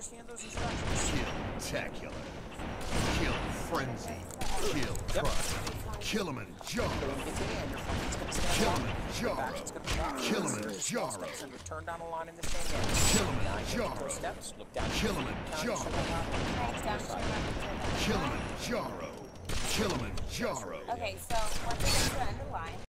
understand those instructions? Kill-tacular. Kill Frenzy. Kill Crush. Kilimanjaro. Kilimanjaro. Kilimanjaro. Turn down the line in the same area. Kilimanjaro. Steps, look down. Kilimanjaro. Kilimanjaro. Kilimanjaro. Okay, so what they're going to underline